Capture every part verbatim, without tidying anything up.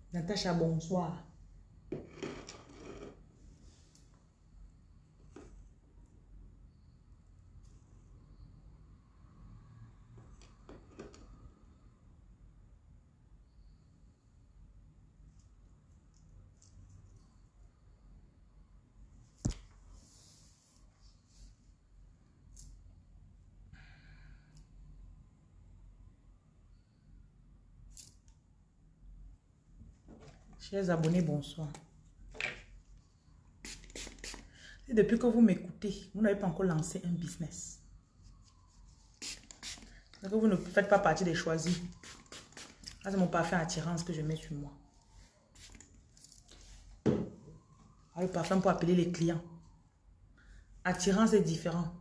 Natacha, bonsoir. Chers abonnés, bonsoir. Et depuis que vous m'écoutez, vous n'avez pas encore lancé un business. Donc vous ne faites pas partie des choisis. C'est mon parfum attirance que je mets sur moi. Ah, le parfum pour appeler les clients. Attirance est différent.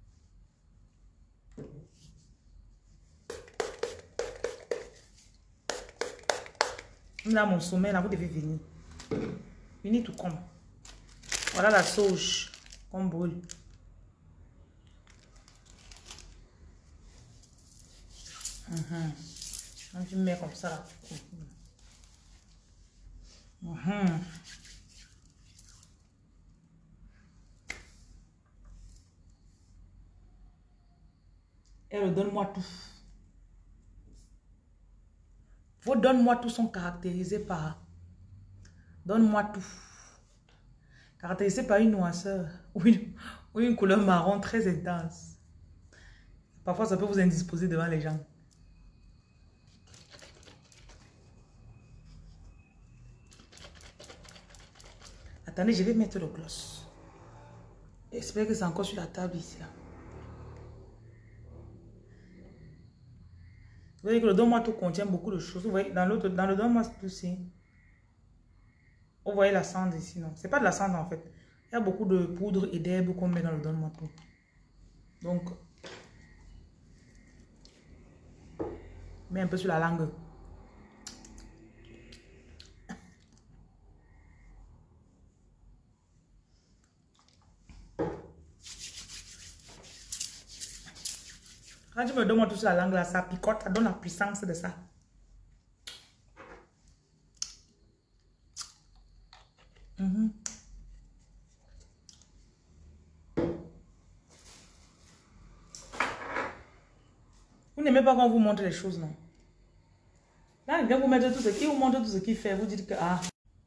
Là, mon sommet, là, vous devez venir. Venez tout comme. Voilà la sauge qu'on brûle. Uh-huh. Je mets comme ça là. Uh-huh. Elle donne-moi tout. Vos donne-moi tout sont caractérisés par donne-moi tout. Caractérisé par une noirceur ou une, ou une couleur marron très intense. Parfois, ça peut vous indisposer devant les gens. Attendez, je vais mettre le gloss. J'espère que c'est encore sur la table ici. Là. Vous voyez que le donne-moi tout contient beaucoup de choses. Vous voyez, dans, l'autre, dans le donne-moi tout ici. Vous voyez la cendre ici, non? C'est pas de la cendre en fait. Il y a beaucoup de poudre et d'herbes qu'on met dans le donne-moi tout. Donc, mets un peu sur la langue. Quand tu me donnes tout sur la langue là, ça picote, ça donne la puissance de ça. Mm-hmm. Vous n'aimez pas quand on vous montre les choses, non? Là, il vient vous mettre tout ce qui vous montre tout ce qu'il fait. Vous dites que ah.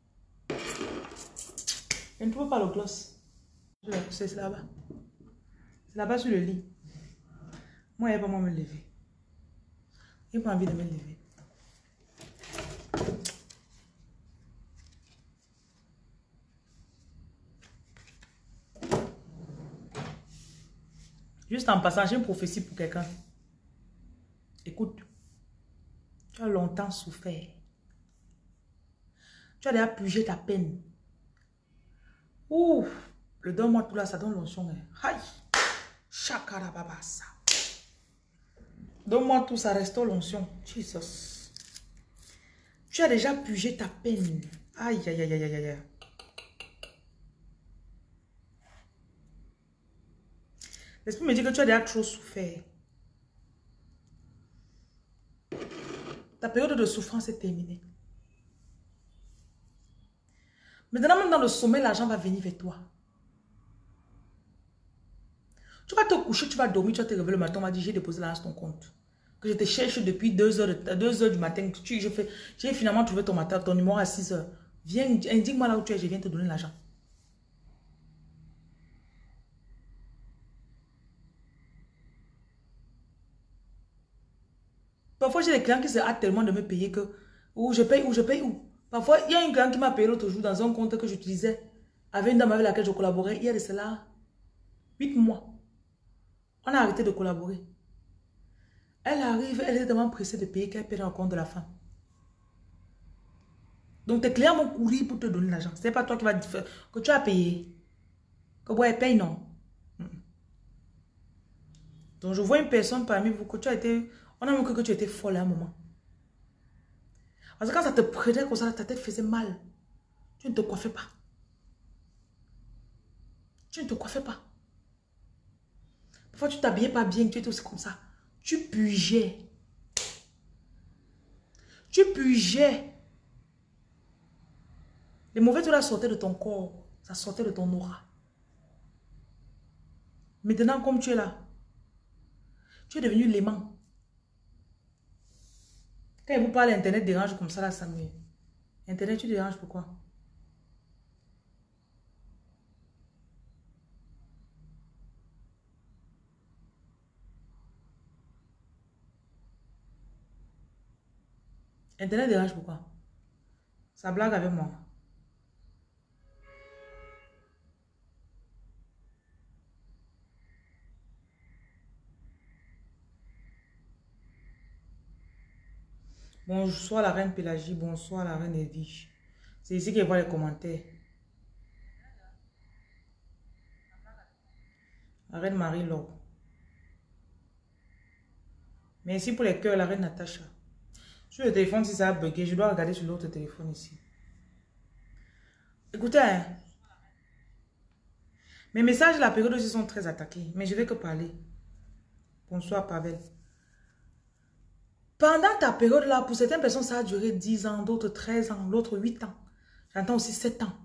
Je ne trouve pas le gloss. C'est là-bas. C'est là-bas sur le lit. Moi, il n'y a pas moi me lever. Il n'a pas envie de me lever. Juste en passant, j'ai une prophétie pour quelqu'un. Écoute. Tu as longtemps souffert. Tu as déjà purgé ta peine. Ouh. Le donne-moi tout là, ça donne l'onction. Aïe. Chakarababasa. Donne-moi tout, ça restaure l'onction. Jesus. Tu as déjà purgé ta peine. Aïe, aïe, aïe, aïe, aïe. L'esprit me dit que tu as déjà trop souffert. Ta période de souffrance est terminée. Maintenant, même dans le sommeil, l'argent va venir vers toi. Tu vas te coucher, tu vas dormir, tu vas te réveiller le matin, on va dire, j'ai déposé l'argent sur ton compte. Que je te cherche depuis deux heures, deux heures du matin. J'ai finalement trouvé ton, matin, ton numéro à six heures. Viens, indique-moi là où tu es, je viens te donner l'argent. Parfois, j'ai des clients qui se hâtent tellement de me payer que ou je paye, ou je paye, où. Parfois, il y a un client qui m'a payé l'autre jour dans un compte que j'utilisais avec une dame avec laquelle je collaborais. Il y a de cela huit mois. On a arrêté de collaborer. Elle arrive, elle est tellement pressée de payer qu'elle paye dans le compte de la femme. Donc, tes clients vont courir pour te donner l'argent. Ce n'est pas toi qui vas dire que tu as payé. Que ouais, paye, non. Donc, je vois une personne parmi vous que tu as été... On a même cru que tu étais folle à un moment. Parce que quand ça te prenait comme ça, ta tête faisait mal. Tu ne te coiffais pas. Tu ne te coiffais pas. Parfois, tu t'habillais pas bien, tu étais aussi comme ça. Tu purgeais. Tu purgeais. Les mauvais trucs là sortaient de ton corps. Ça sortait de ton aura. Maintenant, comme tu es là, tu es devenu l'aimant. Quand il vous parle, Internet dérange comme ça là, ça me... Internet, tu déranges pourquoi? Internet dérange pourquoi? Ça blague avec moi. Bonsoir la reine Pélagie, bonsoir la reine Edwige. C'est ici qu'elle voit les commentaires. La reine Marie-Laure. Merci pour les cœurs, la reine Natacha. Sur le téléphone, si ça a bugué, je dois regarder sur l'autre téléphone ici. Écoutez, hein, mes messages de la période aussi sont très attaqués, mais je vais que parler. Bonsoir Pavel. Pendant ta période là, pour certaines personnes, ça a duré dix ans, d'autres treize ans, l'autre huit ans. J'entends aussi sept ans.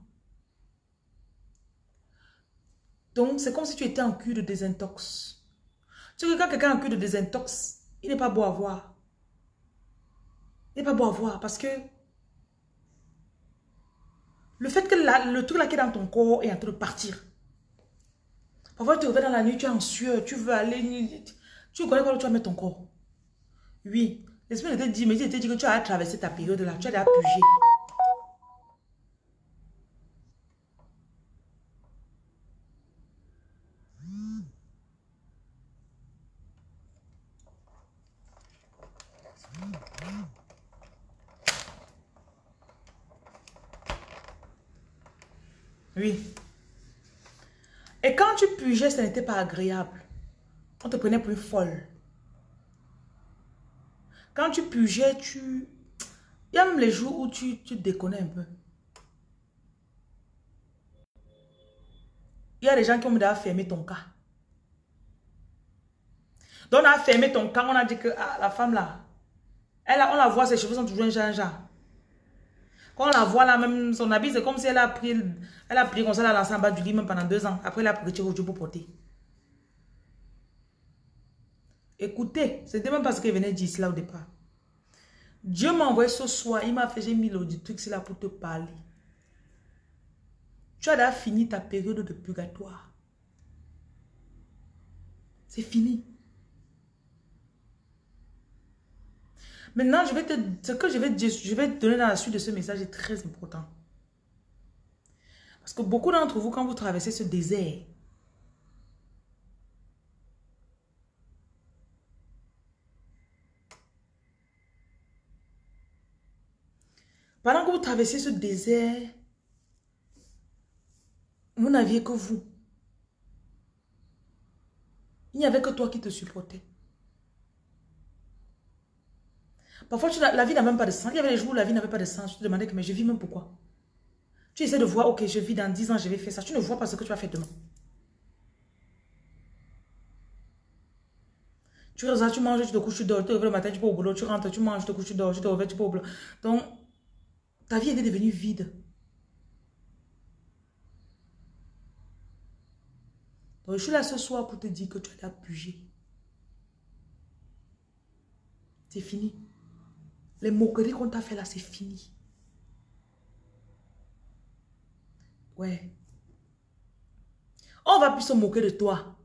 Donc, c'est comme si tu étais en cure de désintox. Tu sais que quand quelqu'un est en cure de désintox, il n'est pas beau à voir. Il n'est pas beau à voir parce que le fait que la, le truc là qui est dans ton corps est en train de partir. Parfois, tu te réveilles dans la nuit, tu es en sueur, tu veux aller... Tu connais pas où tu vas mettre ton corps. Oui. L'esprit te dit, mais il te dit que tu as traversé ta période là, tu as déjà purgé. Oui. Et quand tu purgeais, ça n'était pas agréable. On te prenait pour une folle. Quand tu purgeais, tu... Il y a même les jours où tu, tu déconnais un peu. Il y a des gens qui ont déjà fermé ton cas. Donc on a fermé ton cas, on a dit que ah, la femme là, elle a, on la voit, ses cheveux sont toujours un genre, genre. Quand on la voit là, même son habit, c'est comme si elle a pris, elle a pris comme ça, elle a lancé en bas du lit même pendant deux ans. Après, elle a pris au Dieu pour porter. Écoutez, c'était même parce qu'elle venait dire cela au départ. Dieu m'a envoyé ce soir, il m'a fait, j'ai mis le truc là pour te parler. Tu as déjà fini ta période de purgatoire. C'est fini. Maintenant, je vais te, ce que je vais, te, je vais te donner dans la suite de ce message est très important. Parce que beaucoup d'entre vous, quand vous traversez ce désert, pendant que vous traversez ce désert, vous n'aviez que vous. Il n'y avait que toi qui te supportais. Parfois, tu, la, la vie n'a même pas de sens. Il y avait des jours où la vie n'avait pas de sens. Tu te demandais que mais je vis même pourquoi. Tu essaies de voir, ok, je vis dans dix ans, je vais faire ça. Tu ne vois pas ce que tu vas faire demain. Tu restes, tu manges, tu te couches, tu dors. Tu te réveilles le matin, tu peux au boulot, tu rentres, tu manges, tu te couches, tu dors, tu te réveilles, tu peux au boulot. Donc, ta vie était devenue vide. Donc, je suis là ce soir pour te dire que tu as purgé. C'est fini. Les moqueries qu'on t'a fait là, c'est fini. Ouais. On va plus se moquer de toi.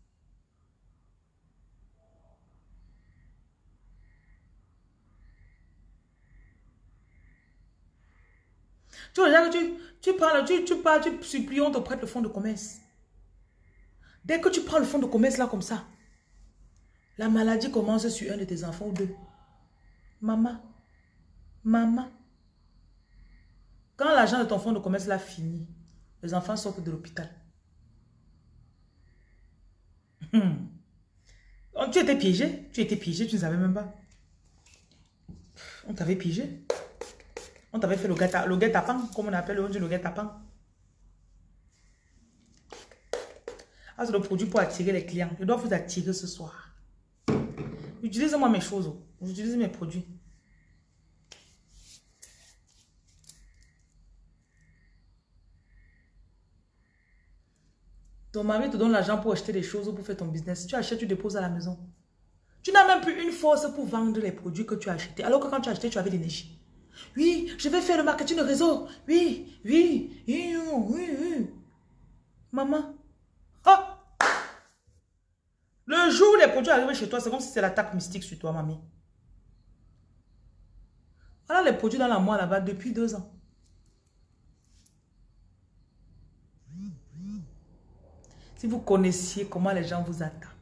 Tu vois déjà que tu, tu parles, tu, tu parles, tu supplies, on te prête le fonds de commerce. Dès que tu prends le fonds de commerce là comme ça, la maladie commence sur un de tes enfants ou deux. Maman, maman. Quand l'argent de ton fonds de commerce là finit, les enfants sortent de l'hôpital. Hmm. Tu étais piégé, tu étais piégé, tu ne savais même pas. On t'avait piégé. On t'avait fait le guet-apens, le guet-apens, comme on appelle, on dit le guet-apens. Ah, c'est le produit pour attirer les clients. Je dois vous attirer ce soir. Utilisez-moi mes choses. J'utilise mes produits. Ton mari te donne l'argent pour acheter des choses ou pour faire ton business. Tu achètes, tu déposes à la maison. Tu n'as même plus une force pour vendre les produits que tu as achetés. Alors que quand tu as acheté, tu avais l'énergie. Oui, je vais faire le marketing de réseau. Oui, oui, oui, oui, oui. Maman. Oh! Le jour où les produits arrivent chez toi, c'est comme si c'est l'attaque mystique sur toi, mamie. Voilà les produits dans la moelle là-bas depuis deux ans. Si vous connaissiez comment les gens vous attaquent.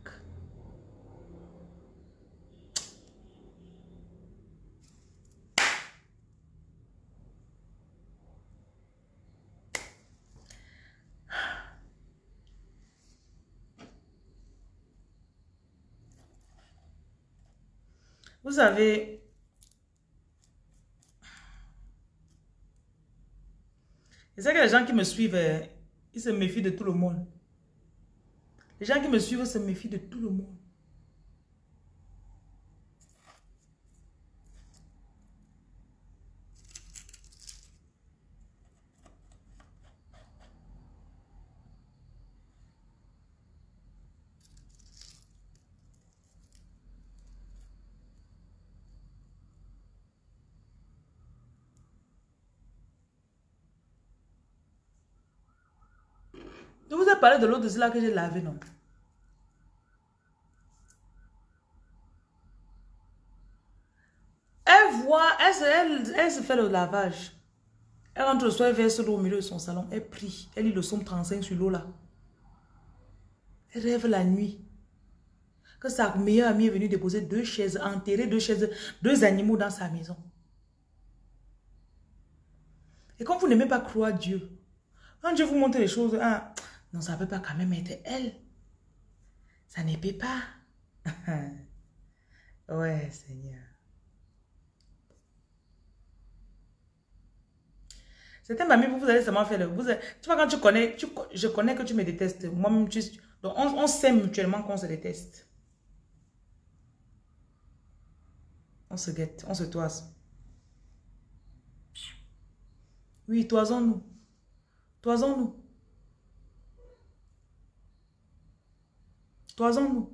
Vous savez, je sais que les gens qui me suivent, euh, ils se méfient de tout le monde. Les gens qui me suivent se méfient de tout le monde. Je vous ai parlé de l'eau de cela que j'ai lavé, non? Elle voit, elle, se- elle, elle se fait le lavage. Elle rentre le soir, elle verse l'eau au milieu de son salon. Elle prie. Elle lit le psaume trente-cinq sur l'eau là. Elle rêve la nuit que sa meilleure amie est venue déposer deux chaises, enterrer deux chaises, deux animaux dans sa maison. Et comme vous n'aimez pas croire Dieu, quand Dieu vous montre les choses, ah, non, ça ne peut pas quand même être elle. Ça ne peut pas. Ouais, Seigneur. C'était mamie, vous, vous allez seulement faire le... Vous, tu vois, quand tu connais, tu, je connais que tu me détestes. Moi-même, tu... Donc, on, on sait mutuellement qu'on se déteste. On se guette, on se toise. Oui, toisons-nous. Toisons-nous. Toisons-nous.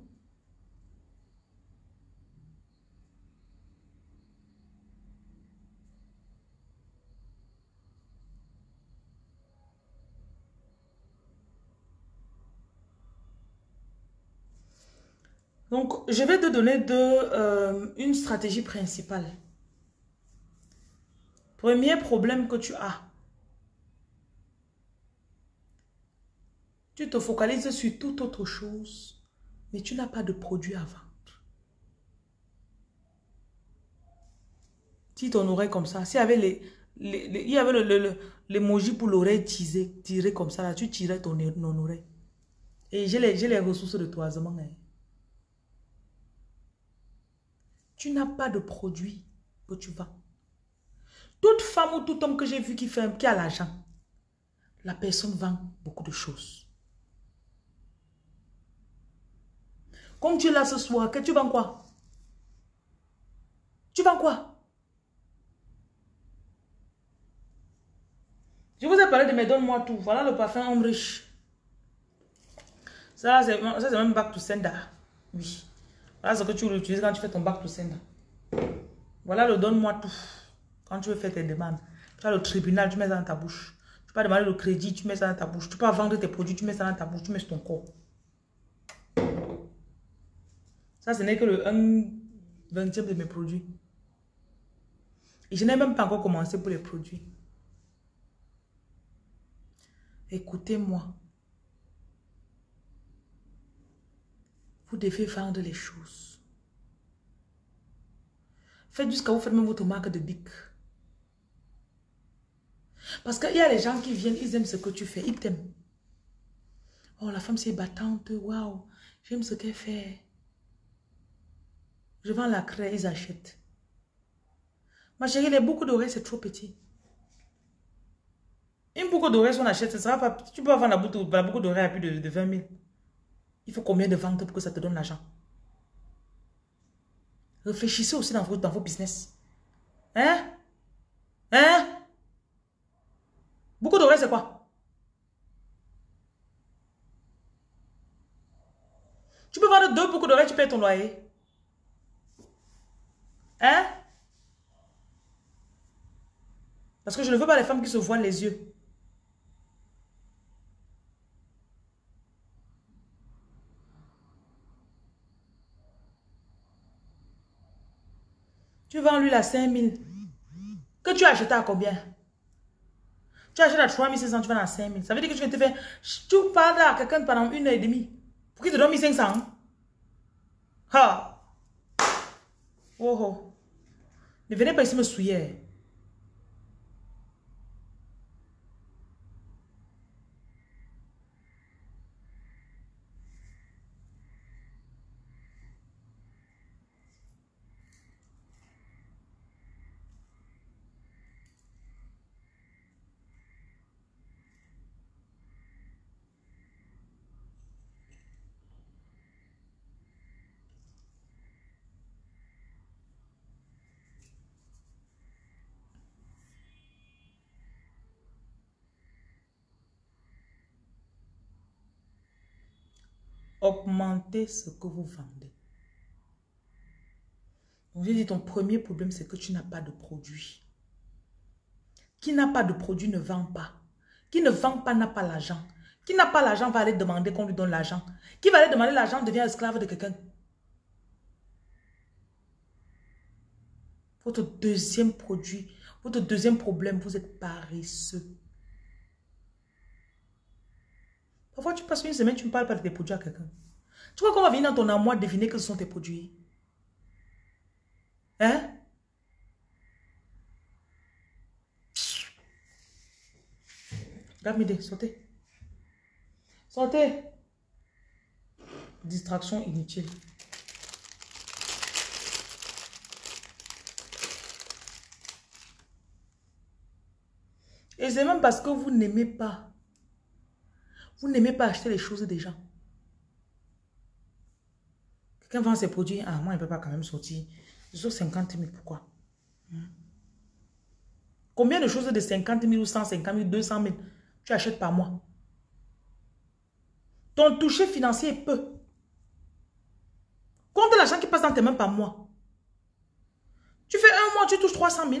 Donc, je vais te donner de, euh, une stratégie principale. Premier problème que tu as. Tu te focalises sur toute autre chose, mais tu n'as pas de produit à vendre. Si ton oreille comme ça, s'il y avait les, les, les- il y avait le, le, le- l'emoji pour l'oreille tirée, tirée comme ça, là, tu tirais ton, ton oreille. Et j'ai les, j'ai les ressources de toisement. Hein. Tu n'as pas de produit que tu vends. Toute femme ou tout homme que j'ai vu qui, fait, qui a l'argent, la personne vend beaucoup de choses. Comme tu es là ce soir, que tu vends quoi? Tu vends quoi? Je vous ai parlé de mes donne-moi tout. Voilà le parfum homme riche. Ça, c'est même back to sender. Oui. Voilà ce que tu utilises quand tu fais ton back to sender. Voilà le donne-moi tout. Quand tu veux faire tes demandes. Tu as le tribunal, tu mets ça dans ta bouche. Tu peux demander le crédit, tu mets ça dans ta bouche. Tu peux vendre tes produits, tu mets ça dans ta bouche, tu mets sur ton corps. Ça, ce n'est que le un vingtième de mes produits. Et je n'ai même pas encore commencé pour les produits. Écoutez-moi. Vous devez vendre les choses. Faites jusqu'à vous faire même votre marque de bic. Parce qu'il y a les gens qui viennent, ils aiment ce que tu fais, ils t'aiment. Oh, la femme c'est battante, waouh, j'aime ce qu'elle fait. Je vends la craie, ils achètent. Ma chérie, les boucles d'oreilles, c'est trop petit. Une boucle d'oreilles, si on achète, ce sera pas... Tu peux vendre la boucle, la boucle d'oreilles à plus de, de vingt mille. Il faut combien de ventes pour que ça te donne l'argent? Réfléchissez aussi dans vos, dans vos business. Hein? Hein? Boucle d'oreilles, c'est quoi? Tu peux vendre deux boucles d'oreilles, tu payes ton loyer. Hein? Parce que je ne veux pas les femmes qui se voilent les yeux. Tu vends lui à cinq mille. Que tu as acheté à combien? Tu achètes à trois mille cinq cents, tu vends à cinq mille. Ça veut dire que tu viens te faire... Tu parles à quelqu'un pendant une heure et demie. Pour qu'il te donne mille cinq cents. Ha! Oh oh. Ne venez pas ici me souiller. Augmentez ce que vous vendez. Donc, j'ai dit, ton premier problème, c'est que tu n'as pas de produit. Qui n'a pas de produit ne vend pas. Qui ne vend pas n'a pas l'argent. Qui n'a pas l'argent va aller demander qu'on lui donne l'argent. Qui va aller demander l'argent devient esclave de quelqu'un. Votre deuxième produit, votre deuxième problème, vous êtes paresseux. Parfois, tu passes une semaine, tu ne parles pas de tes produits à quelqu'un. Tu vois qu'on va venir dans ton armoire deviner quels sont tes produits. Hein? Regarde-moi, sortez. Sortez. Distraction inutile. Et c'est même parce que vous n'aimez pas. Vous n'aimez pas acheter les choses des gens. Quelqu'un vend ses produits. Ah, moi, il ne peut pas quand même sortir. Je sors cinquante mille, pourquoi? Hmm. Combien de choses de cinquante mille ou cent cinquante mille, deux cent mille tu achètes par mois? Ton toucher financier est peu. Compte l'argent qui passe dans tes mains par mois. Tu fais un mois, tu touches trois cent mille.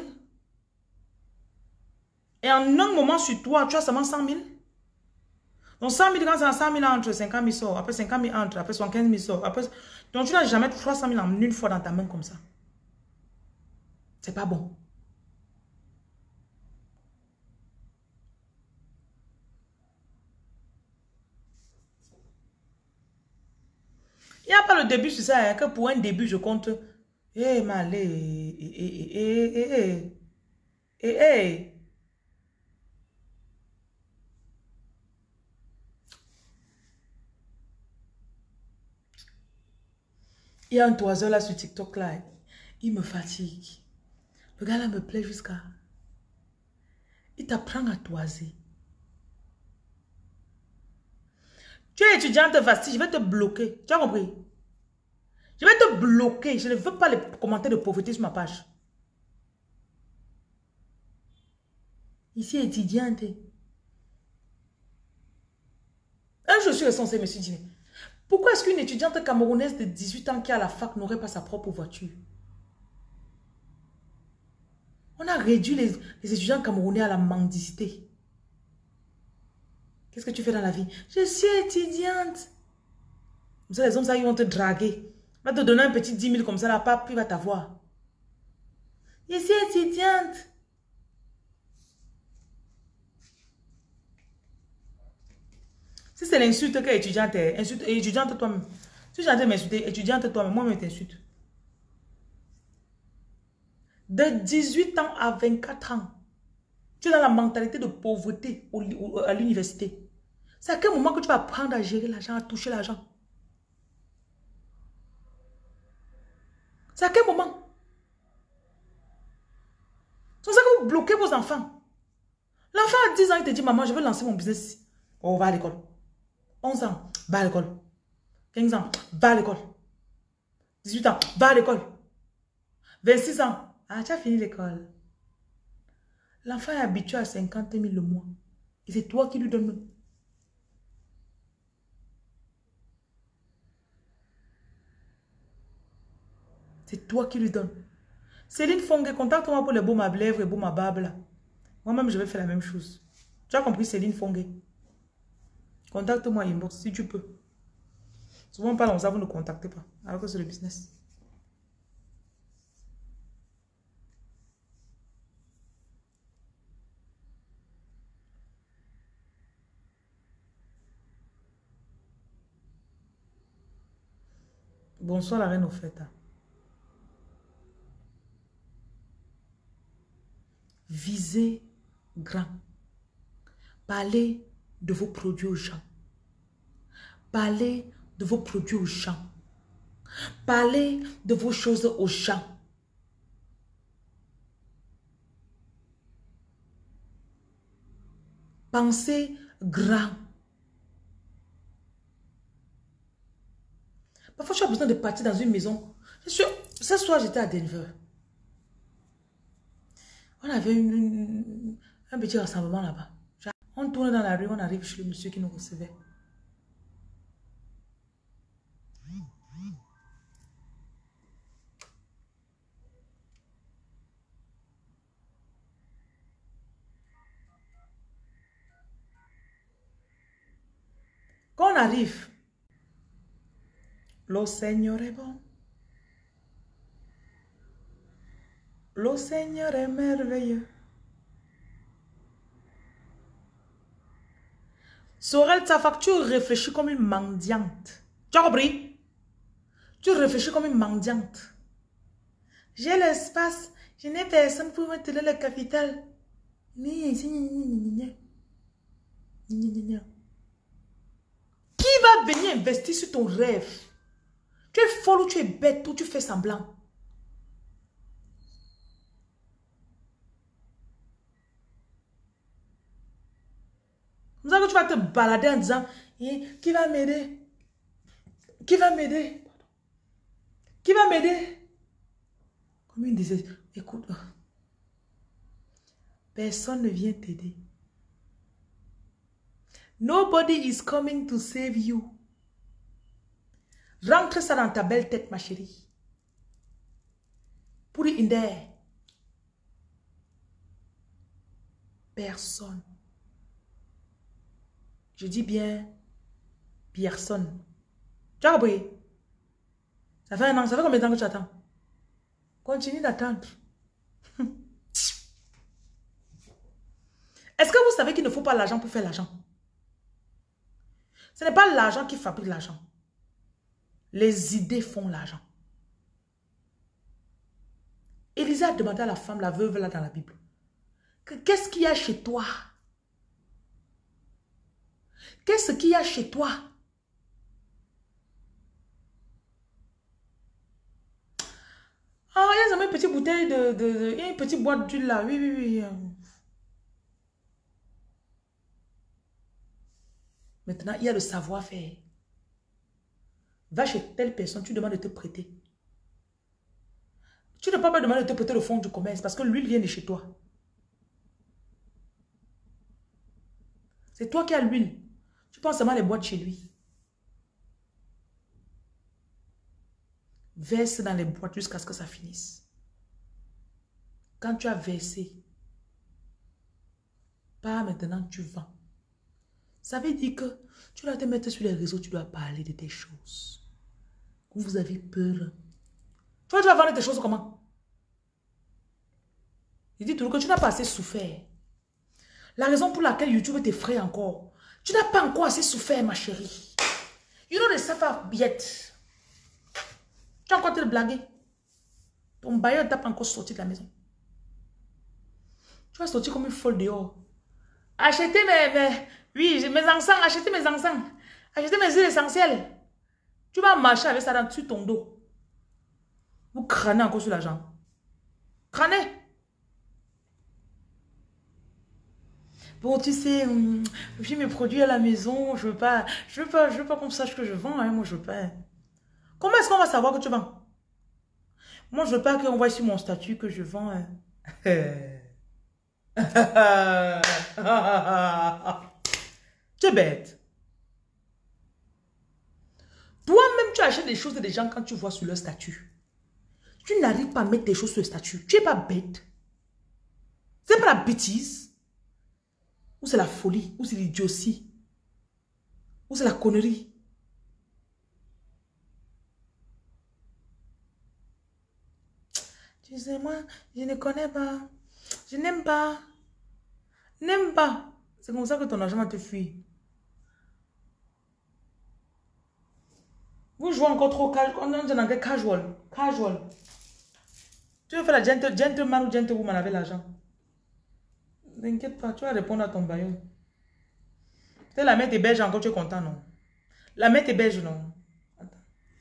Et en un moment sur toi, tu as seulement cent mille. Donc cent mille, quand c'est cent mille entre, cinquante mille sort. Après cinquante mille entre, après soixante-quinze mille sort. Après... Donc tu n'as jamais trois cent mille en une fois dans ta main comme ça. C'est pas bon. Il n'y a pas le début sur ça, hein, que pour un début, je compte. Eh, malé, eh, eh, eh, eh, eh, eh, eh. Il y a un toiseur là sur TikTok là, il me fatigue. Le gars là me plaît jusqu'à... Il t'apprend à toiser. Tu es étudiante, Vasti, je vais te bloquer. Tu as compris? Je vais te bloquer. Je ne veux pas les commentaires de pauvreté sur ma page. Ici, étudiante. Un jour, je suis censée me suis dit, pourquoi est-ce qu'une étudiante camerounaise de dix-huit ans qui est à la fac n'aurait pas sa propre voiture? On a réduit les, les étudiants camerounais à la mendicité. Qu'est-ce que tu fais dans la vie? Je suis étudiante. Comme ça, les hommes, ça, ils vont te draguer. Va te donner un petit dix mille comme ça, là, pas, puis va t'avoir. Je suis étudiante. Si c'est l'insulte que étudiante est, insulte, étudiante toi-même. Si j'ai envie de m'insulter, étudiante toi-même, moi-même t'insulte. De dix-huit ans à vingt-quatre ans, tu es dans la mentalité de pauvreté au, au, à l'université. C'est à quel moment que tu vas apprendre à gérer l'argent, à toucher l'argent? C'est à quel moment? C'est ça que vous bloquez vos enfants. L'enfant a dix ans, il te dit, maman, je veux lancer mon business. Oh, va à l'école. onze ans, va à l'école. quinze ans, va à l'école. dix-huit ans, va à l'école. vingt-six ans, ah, tu as fini l'école. L'enfant est habitué à cinquante mille le mois. Et c'est toi qui lui donnes. C'est toi qui lui donnes. Céline Fongue, contacte-moi pour les baumes à lèvres et baumes à barbe là. Moi-même, je vais faire la même chose. Tu as compris, Céline Fongue? Contacte-moi inbox si tu peux. Souvent, on parle comme ça, vous ne contactez pas. Alors que c'est le business. Bonsoir la reine au fait. Visez grand. Parlez de vos produits aux gens. Parlez de vos produits aux gens. Parlez de vos choses aux gens. Pensez grand. Parfois, tu as besoin de partir dans une maison. Je suis... Ce soir, j'étais à Denver. On avait une, une, un petit rassemblement là-bas. On tourne dans la rue, on arrive chez le monsieur qui nous recevait. Quand on arrive, le Seigneur est bon. Le Seigneur est merveilleux. Sorel, ta facture réfléchit comme une mendiante. Tu as compris? Tu réfléchis comme une mendiante. J'ai l'espace, je n'ai personne pour me tenir le capital. Qui va venir investir sur ton rêve? Tu es folle ou tu es bête ou tu fais semblant? Comme ça que tu vas te balader en disant, eh, qui va m'aider? Qui va m'aider? Qui va m'aider? Comme une disait, écoute, personne ne vient t'aider. Nobody is coming to save you. Rentre ça dans ta belle tête, ma chérie. Put it in there. Personne. Je dis bien personne. Tu as compris? Ça fait un an, ça fait combien de temps que tu attends? Continue d'attendre. Est-ce que vous savez qu'il ne faut pas l'argent pour faire l'argent? Ce n'est pas l'argent qui fabrique l'argent. Les idées font l'argent. Élisée a demandé à la femme, la veuve là dans la Bible, qu'est-ce qu'il y a chez toi? Qu'est-ce qu'il y a chez toi? Ah, il y a une petite bouteille de, de, de il y a une petite boîte d'huile là. Oui, oui, oui. Maintenant, il y a le savoir-faire. Va chez telle personne, tu demandes de te prêter. Tu ne peux pas demander de te prêter le fonds du commerce parce que l'huile vient de chez toi. C'est toi qui as l'huile. Tu prends seulement les boîtes chez lui. Verse dans les boîtes jusqu'à ce que ça finisse. Quand tu as versé, pas maintenant tu vends. Ça veut dire que tu dois te mettre sur les réseaux, tu dois parler de tes choses. Vous avez peur. Toi, tu vas vendre tes choses comment? Je dis toujours que tu n'as pas assez souffert. La raison pour laquelle YouTube t'effraie encore, tu n'as pas encore assez souffert, ma chérie. You don't suffer yet. Tu as encore te blaguer. Ton bailleur ne t'a pas encore sorti de la maison. Tu vas sortir comme une folle dehors. Acheter mes, mes, oui, mes encens, acheter mes encens, acheter mes huiles essentielles. Tu vas marcher avec ça dans sur ton dos. Vous crânez encore sur l'argent. Crânez. Bon, tu sais, hum, j'ai mes produits à la maison, je veux pas, je veux pas, je veux pas qu'on sache que je vends, hein, moi je veux pas. Comment est-ce qu'on va savoir que tu vends? Moi je veux pas qu'on voit sur mon statut que je vends. Hein. Tu es bête. Toi-même tu achètes des choses des gens quand tu vois sur leur statut. Tu n'arrives pas à mettre tes choses sur le statut. Tu n'es pas bête. C'est pas la bêtise. Ou c'est la folie. Ou c'est l'idiotie. Ou c'est la connerie. Tu sais, moi, je ne connais pas. Je n'aime pas. N'aime pas. C'est comme ça que ton argent va te fuir. Vous jouez encore trop casual. On est en anglais casual. Casual. Tu veux faire la gentle, gentleman ou gentlewoman avec l'argent. N'inquiète pas, tu vas répondre à ton baillot. Tu la mettre est belge encore, tu es content, non? La mettre est belge, non? Attends.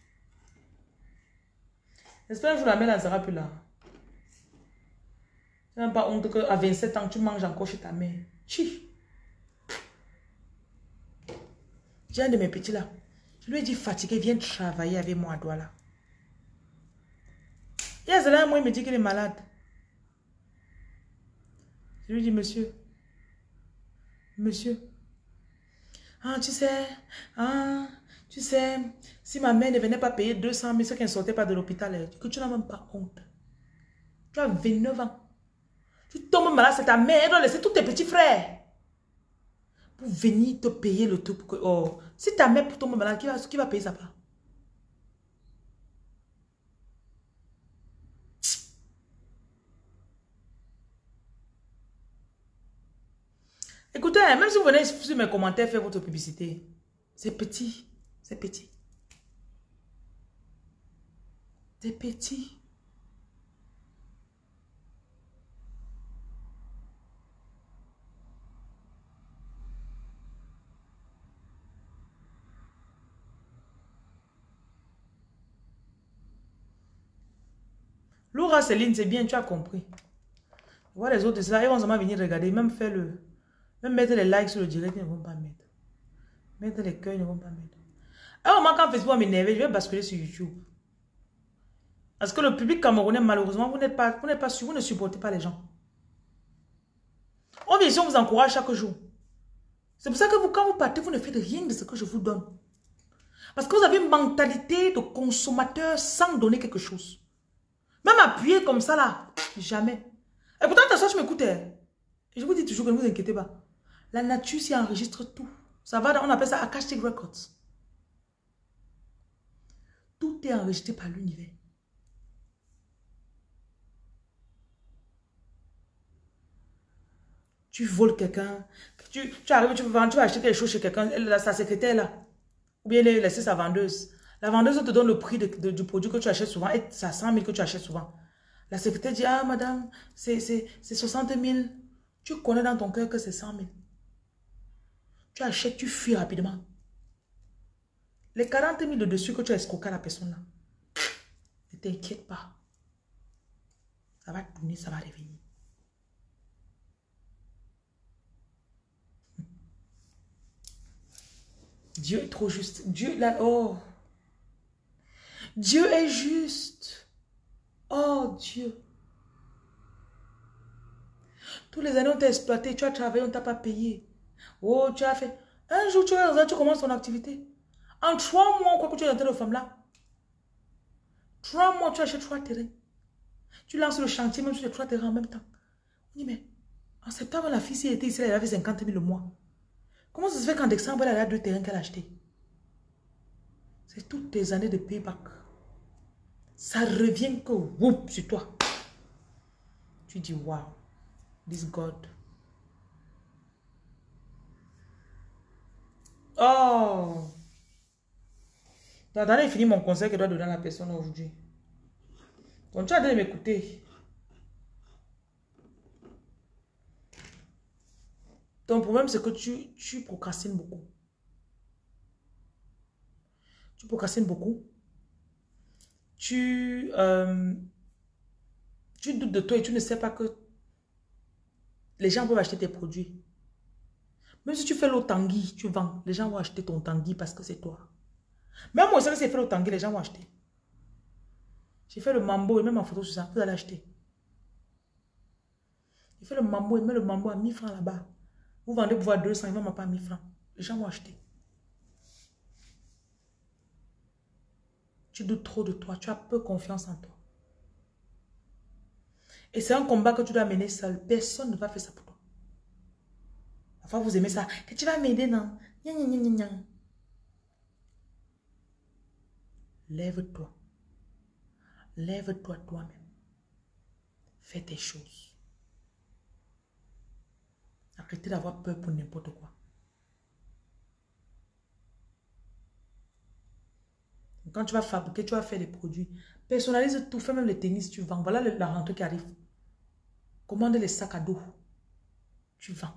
J'espère que je la mets, elle ne sera plus là. Tu n'as pas honte qu'à vingt-sept ans, tu manges encore chez ta mère. Chi. J'ai un de mes petits là. Je lui ai dit, fatigué, viens travailler avec moi à Douala. Il y a cela, moi, il me dit qu'il est malade. Je lui dis, monsieur, monsieur, ah, tu sais, ah, tu sais, si ma mère ne venait pas payer deux cent mille, c'est qu'elle ne sortait pas de l'hôpital, que tu n'as même pas honte. Tu as vingt-neuf ans. Tu tombes malade, c'est ta mère, elle doit laisser tous tes petits frères pour venir te payer le tout. Que, oh, si ta mère tombe malade, qui va, qui va payer sa part? Écoutez, même si vous venez sur mes commentaires faire votre publicité, c'est petit, c'est petit. C'est petit. Laura Céline, c'est bien, tu as compris. Voir les autres, là, ils vont seulement venir regarder, même faire le... Même mettre les likes sur le direct, ils ne vont pas mettre. Mettre les cœurs, ils ne vont pas mettre. À un moment, quand Facebook va m'énerver, je vais basculer sur YouTube. Parce que le public camerounais, malheureusement, vous n'êtes pas, vous n'êtes pas sûr, vous ne supportez pas les gens. On vient ici, on vous encourage chaque jour. C'est pour ça que vous, quand vous partez, vous ne faites rien de ce que je vous donne. Parce que vous avez une mentalité de consommateur sans donner quelque chose. Même appuyer comme ça là, jamais. Et pourtant, ta soeur, tu m'écoutais. Et je vous dis toujours que ne vous inquiétez pas. La nature s'y enregistre tout. Ça va, on appelle ça Akashic Records. Tout est enregistré par l'univers. Tu voles quelqu'un, tu, tu arrives, tu vas, tu vas acheter quelque chose chez quelqu'un, sa secrétaire là, ou bien elle laisser sa vendeuse. La vendeuse te donne le prix de, de, du produit que tu achètes souvent, et c'est cent mille que tu achètes souvent. La secrétaire dit, ah madame, c'est soixante mille. Tu connais dans ton cœur que c'est cent mille. Tu achètes, tu fuis rapidement. Les quarante mille de dessus que tu as escroqué à la personne là, ne t'inquiète pas. Ça va tourner, ça va revenir. Dieu est trop juste. Dieu, là, oh. Dieu est juste. Oh, Dieu. Tous les années, on t'a exploité, tu as travaillé, on ne t'a pas payé. Oh, tu as fait. Un jour, tu es dans un, tu commences ton activité. En trois mois, quoi que tu es dans cette femme-là. Trois mois, tu achètes trois terrains. Tu lances le chantier, même sur les trois terrains en même temps. On dit, mais en septembre, la fille, si elle était ici, elle avait cinquante mille le mois. Comment ça se fait qu'en décembre, elle a deux terrains qu'elle a achetés? C'est toutes tes années de payback. Ça revient que whoop sur toi. Tu dis, wow, this God. Oh! T'as donné fini mon conseil que je dois donner à la personne aujourd'hui. Donc tu as de m'écouter. Ton problème, c'est que tu, tu procrastines beaucoup. Tu procrastines beaucoup. Tu, euh, tu doutes de toi et tu ne sais pas que les gens peuvent acheter tes produits. Même si tu fais l'eau Tanguy, tu vends. Les gens vont acheter ton Tanguy parce que c'est toi. Même moi, si c'est fait l'eau Tanguy, les gens vont acheter. J'ai fait le mambo et même en photo sur ça, vous allez acheter. J'ai fait le mambo et même le mambo à mille francs là-bas. Vous vendez pour voir deux cents, ils ne vendent pas à mille francs. Les gens vont acheter. Tu doutes trop de toi, tu as peu confiance en toi. Et c'est un combat que tu dois mener seul. Personne ne va faire ça pour toi. Parfois, vous aimez ça. Que tu vas m'aider, non? Gna, gna, gna, gna, gna. Lève-toi. Lève-toi toi-même. Fais tes choses. Arrêtez d'avoir peur pour n'importe quoi. Quand tu vas fabriquer, tu vas faire des produits. Personnalise tout, fais même les tennis, tu vends. Voilà la rentrée qui arrive. Commande les sacs à dos. Tu vends.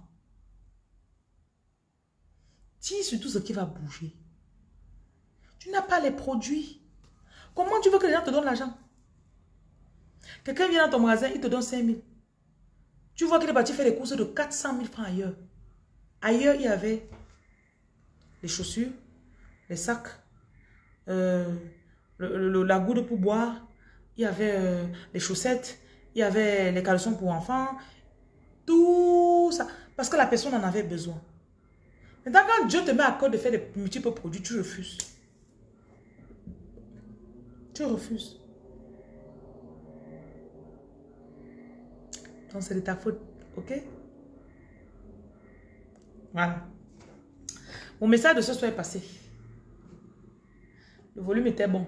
Tire sur tout ce qui va bouger. Tu n'as pas les produits. Comment tu veux que les gens te donnent l'argent? Quelqu'un vient dans ton magasin, il te donne cinq mille. Tu vois qu'il est parti faire des courses de quatre cent mille francs ailleurs. Ailleurs, il y avait les chaussures, les sacs, euh, le, le, la goutte pour boire, il y avait euh, les chaussettes, il y avait les caleçons pour enfants, tout ça. Parce que la personne en avait besoin. Maintenant, quand Dieu te met à cœur de faire des multiples produits, tu refuses. Tu refuses. Donc, c'est de ta faute. Ok? Voilà. Mon message de ce soir est passé. Le volume était bon.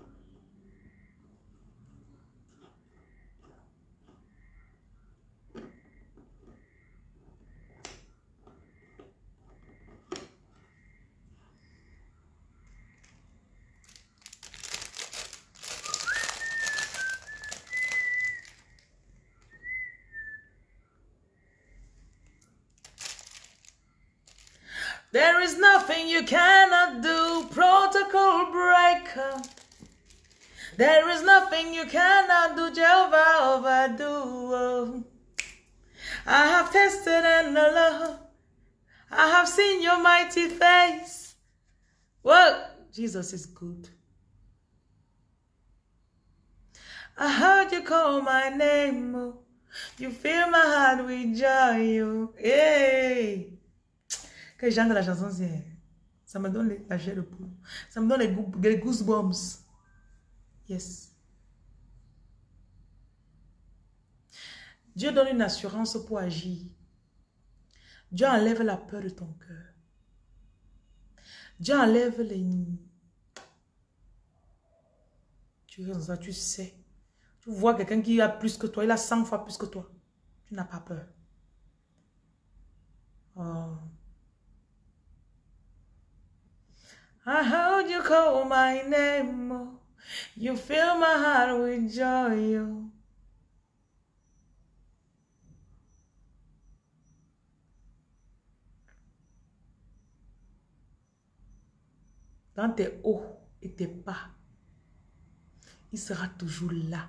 There is nothing you cannot do, protocol breaker. There is nothing you cannot do, Jehovah overdo. I have tested and love. I have seen your mighty face. Well, Jesus is good. I heard you call my name. Oh. You fill my heart with joy. Oh. Hey. Que les gens de la chanson, ça me donne les, la chair de poule. Ça me donne les, les goosebumps. Yes. Dieu donne une assurance pour agir. Dieu enlève la peur de ton cœur. Dieu enlève les... Tu es ça, tu sais. Tu vois quelqu'un qui a plus que toi. Il a cent fois plus que toi. Tu n'as pas peur. Oh. I heard you call my name. Oh. You fill my heart with joy. Oh. Dans tes hauts et tes bas, il sera toujours là.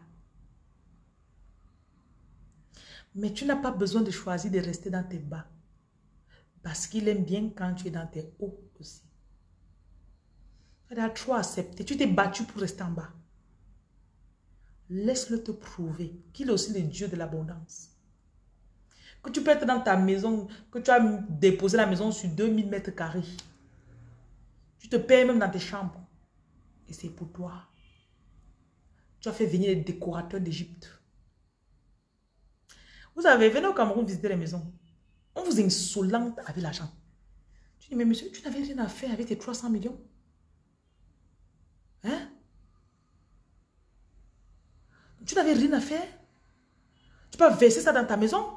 Mais tu n'as pas besoin de choisir de rester dans tes bas. Parce qu'il aime bien quand tu es dans tes hauts aussi. Tu as trop accepté. Tu t'es battu pour rester en bas. Laisse-le te prouver qu'il est aussi le Dieu de l'abondance. Que tu peux être dans ta maison, que tu as déposé la maison sur deux mille mètres carrés. Tu te payes même dans tes chambres. Et c'est pour toi. Tu as fait venir les décorateurs d'Égypte. Vous avez venu au Cameroun visiter les maisons. On vous insolente avec l'argent. Tu dis, mais monsieur, tu n'avais rien à faire avec tes trois cents millions. Hein? Tu n'avais rien à faire? Tu peux verser ça dans ta maison?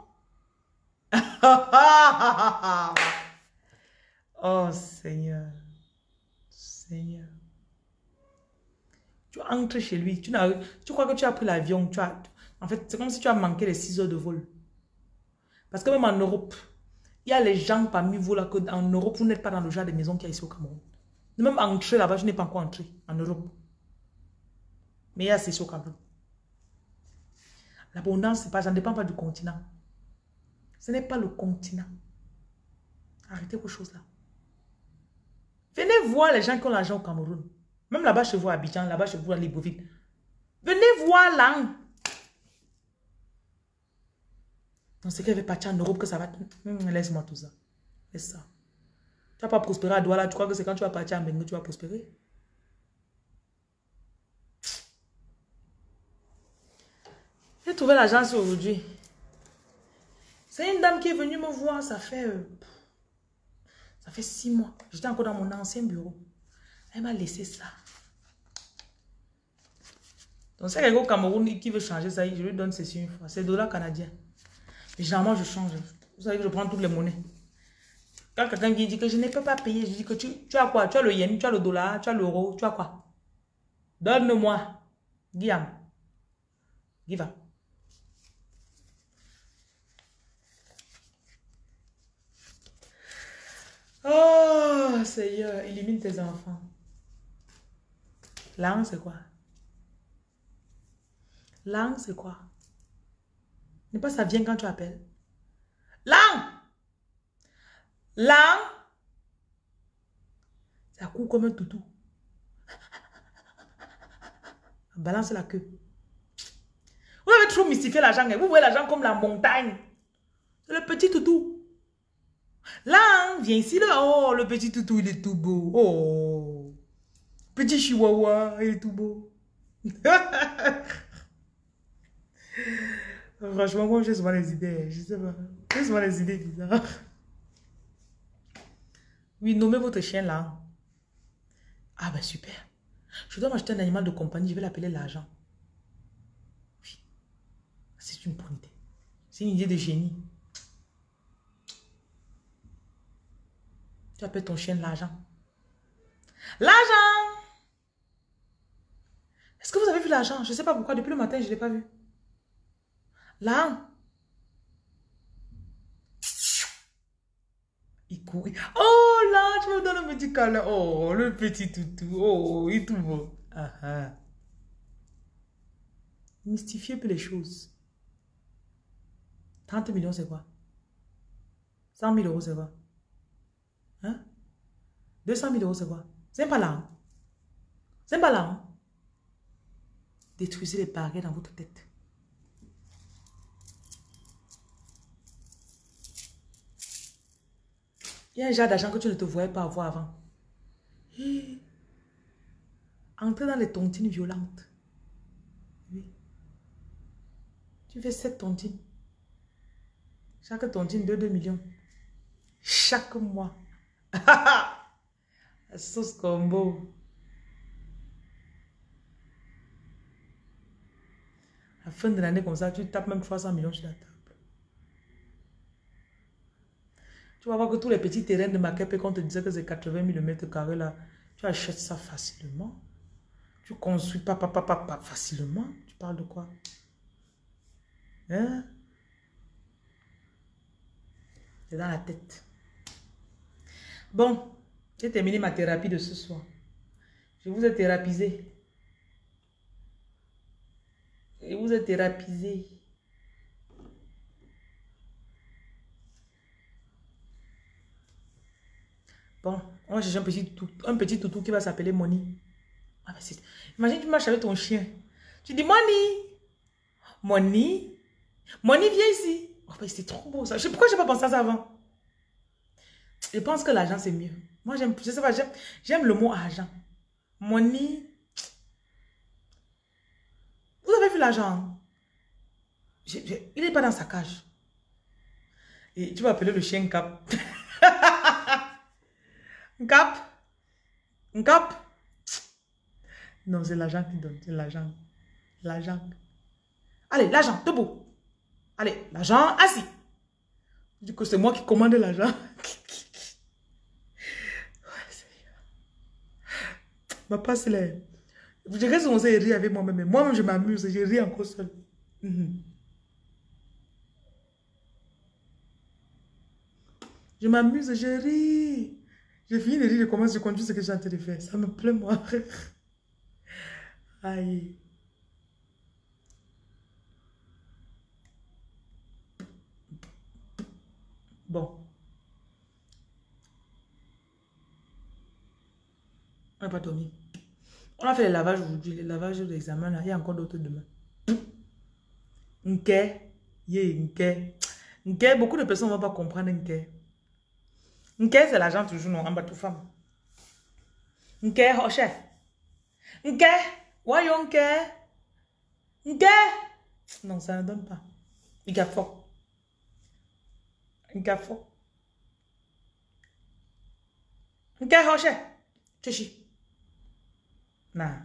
Oh Seigneur. Seigneur. Tu entres chez lui. Tu, tu crois que tu as pris l'avion. En fait, c'est comme si tu as manqué les six heures de vol. Parce que même en Europe, il y a les gens parmi vous là, que en Europe, vous n'êtes pas dans le genre de maison qu'il y a ici au Cameroun. Même entrer là-bas, je n'ai pas encore entré en Europe. Mais il y a c'est au Cameroun. L'abondance, ça ne dépend pas du continent. Ce n'est pas le continent. Arrêtez vos choses là. Venez voir les gens qui ont l'argent au Cameroun. Même là-bas chez vous à Abidjan, là-bas chez vous à Libreville. Venez voir là. Dans ce qu'elle veut partir en Europe que ça va... Hum, laisse-moi tout ça. Laisse ça. Tu vas pas prospérer à Douala. Tu crois que c'est quand tu vas partir en Bengue que tu vas prospérer? J'ai trouvé l'agence aujourd'hui. C'est une dame qui est venue me voir, ça fait... Euh, ça fait six mois. J'étais encore dans mon ancien bureau. Elle m'a laissé ça. Donc, c'est quelqu'un au Cameroun qui veut changer ça, je lui donne ceci une fois. C'est dollar canadien. Mais généralement, je change. Vous savez que je prends toutes les monnaies. Quand quelqu'un vient dit que je ne peux pas payer, je dis que tu, tu as quoi? Tu as le yen, tu as le dollar, tu as l'euro, tu as quoi? Donne-moi. Guillaume. Give. Oh, Seigneur, élimine tes enfants. Langue, c'est quoi? Langue, c'est quoi? N'est pas ça vient quand tu appelles. Langue! Langue! Ça court comme un toutou. Balance la queue. Vous avez trop mystifié l'argent. Vous voyez l'argent comme la montagne. C'est le petit toutou. Là, viens ici, là. Oh, le petit toutou, il est tout beau. Oh. Petit chihuahua, il est tout beau. Franchement, moi, j'ai souvent les idées. Je sais pas. J'ai souvent les idées bizarres. Oui, nommez votre chien là. Ah, ben super. Je dois m'acheter un animal de compagnie. Je vais l'appeler l'argent. Oui. C'est une bonne idée. C'est une idée de génie. Tu appelles ton chien l'argent. L'argent! Est-ce que vous avez vu l'argent? Je ne sais pas pourquoi. Depuis le matin, je ne l'ai pas vu. Là. Il court. Oh là, tu me donnes un petit câlin. Oh, le petit toutou. Oh, il est tout beau. Ah, ah. Mystifier un peu les choses. trente millions, c'est quoi? cent mille euros, c'est quoi? Hein? deux cent mille euros, c'est quoi? C'est pas là. Hein? C'est pas là. Hein? Détruisez les barrières dans votre tête. Il y a un genre d'argent que tu ne te voyais pas avoir avant. Hi. Entrez dans les tontines violentes. Oui. Tu fais sept tontines. Chaque tontine de deux millions. Chaque mois. La sauce combo. À la fin de l'année comme ça, tu tapes même trois cents millions sur la table. Tu vas voir que tous les petits terrains de Makepe, qu'on te disait que c'est quatre-vingt mille mètres carrés là, tu achètes ça facilement. Tu construis pas, pas, pas, pas, pas facilement. Tu parles de quoi? Hein? C'est dans la tête. Bon, j'ai terminé ma thérapie de ce soir. Je vous ai thérapisé. Je vous ai thérapisé. Bon, on va chercher un petit toutou, un petit toutou qui va s'appeler Moni. Ah, mais c'est... Imagine, tu marches avec ton chien. Tu dis Moni. Moni. Moni, viens ici. Oh, c'est trop beau ça. Je sais pourquoi je n'ai pas pensé à ça avant. Je pense que l'argent c'est mieux. Moi, j'aime, je sais pas, j'aime, j'aime le mot argent. Moni. Vous avez vu l'argent? Je, je, il n'est pas dans sa cage. Et tu vas appeler le chien Cap. Cap. Cap. Non, c'est l'argent qui donne. C'est l'argent. L'argent. Allez, l'argent, debout. Allez, l'argent, assis. Je dis que c'est moi qui commande l'argent. Ma passe là. Je reste comme ça et rire avec moi-même. Moi-même, je m'amuse. Je ris encore seul. Mm-hmm. Je m'amuse, je ris. Je finis de rire, je commence, je continue ce que j'ai en train de faire. Ça me plaît, moi. Aïe. Bon. On n'a pas dormi. On a fait les lavages aujourd'hui, les lavages d'examen là. Il y a encore d'autres demain. Nke. Yeah, Nke. Nke, beaucoup de personnes ne vont pas comprendre Nke. Nke, c'est l'argent toujours non, en bas tout femme. Nke, oh chef. Nke, voyons Nke. Nke, Non, ça ne donne pas. Il a fort. Il a fort. Il a roché. Tchichi. Non.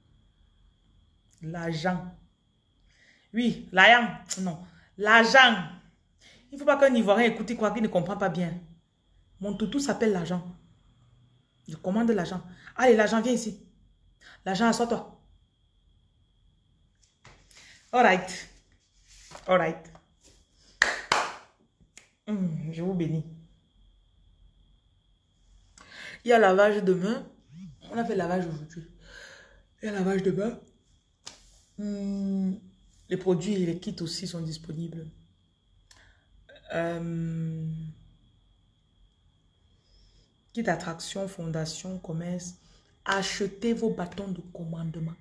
L'argent. Oui, l'argent. Non. L'argent. Il ne faut pas qu'un Ivoirien écoute quoi qu'il ne comprend pas bien. Mon toutou s'appelle l'argent. Je commande l'argent. Allez, l'argent, viens ici. L'argent, assois-toi. All right. All right. Hum, je vous bénis. Il y a lavage demain. On a fait lavage aujourd'hui. Il y a lavage demain. Hum, les produits et les kits aussi sont disponibles. Euh, kit attraction, fondation, commerce. Achetez vos bâtons de commandement.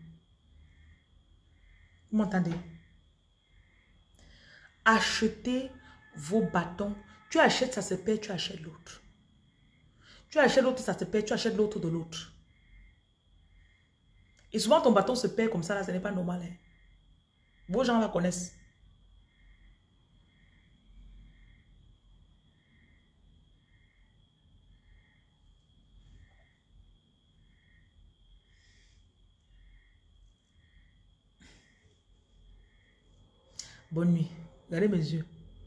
Vous m'entendez? Achetez vos bâtons. Tu achètes, ça se perd, tu achètes l'autre. Tu achètes l'autre, ça se perd, tu achètes l'autre de l'autre. Et souvent, ton bâton se perd comme ça, là, ce n'est pas normal. Hein. Vos gens la connaissent. Bonne nuit. Regardez mes yeux.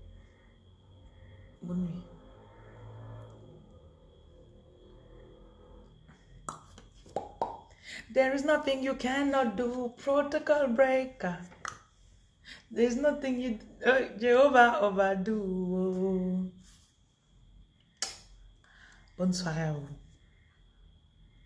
Bonne nuit. There is nothing you cannot do, protocol breaker. There is nothing you uh, Jehovah overdo. Bonne soirée à vous.